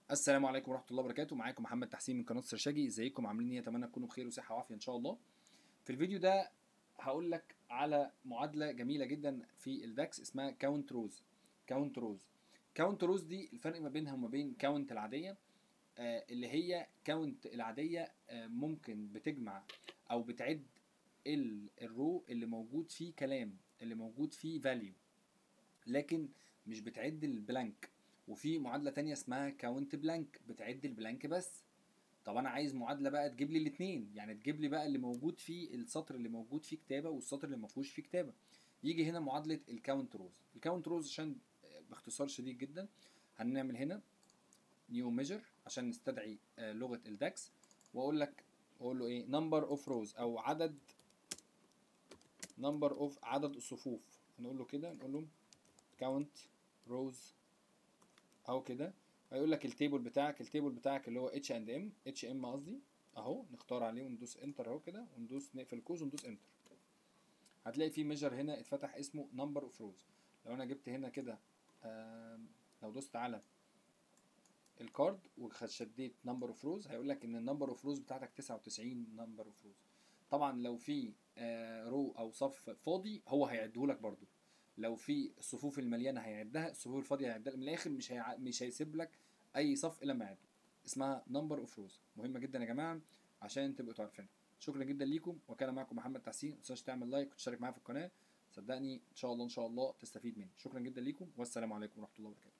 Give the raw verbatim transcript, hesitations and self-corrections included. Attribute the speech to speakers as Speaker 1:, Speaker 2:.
Speaker 1: السلام عليكم ورحمة الله وبركاته. معاكم محمد تحسين من قناة سرشاجي. ازيكم عاملين ايه؟ اتمنى تكونوا بخير وصحة وعافية ان شاء الله. في الفيديو ده هقول لك على معادلة جميلة جدا في الداكس اسمها كاونت روز. كاونت روز كاونت روز دي الفرق ما بينها وما بين كاونت العادية، آه اللي هي كاونت العادية آه ممكن بتجمع او بتعد الرو اللي موجود فيه كلام، اللي موجود فيه فاليو، لكن مش بتعد البلانك. وفي معادلة تانية اسمها كاونت بلانك بتعد البلانك بس. طب انا عايز معادلة بقى تجيب لي الاتنين، يعني تجيب لي بقى اللي موجود فيه السطر اللي موجود فيه كتابة والسطر اللي ما فيهوش فيه كتابة. يجي هنا معادلة الكاونت روز. الكاونت روز عشان باختصار شديد جدا هنعمل هنا نيو ميجر عشان نستدعي لغة الداكس، واقول لك اقول له ايه نمبر اوف روز او عدد نمبر اوف عدد الصفوف. هنقول له كده، نقول له كاونت روز اهو كده. هيقول لك التيبل بتاعك التيبل بتاعك اللي هو اتش اند ام اتش ام قصدي اهو. نختار عليه وندوس انتر اهو كده، وندوس نقفل الكوز وندوس انتر. هتلاقي في ميجر هنا اتفتح اسمه نمبر اوف روز. لو انا جبت هنا كده لو دوست على الكارد وشديت نمبر اوف روز هيقول لك ان النمبر اوف روز بتاعتك تسعة وتسعين نمبر اوف روز. طبعا لو في رو او صف فاضي هو هيعده لك برده. لو في الصفوف المليانه هيعدها، الصفوف الفاضيه هيعدها. من الاخر مش هيع... مش هيسيب لك اي صف الا ما يعده. اسمها نمبر اوف روز. مهمه جدا يا جماعه عشان تبقوا تعرفينها. شكرا جدا ليكم، وكان معكم محمد تحسين. ما تنساش تعمل لايك وتشترك معايا في القناه، صدقني ان شاء الله ان شاء الله تستفيد مني. شكرا جدا ليكم والسلام عليكم ورحمه الله وبركاته.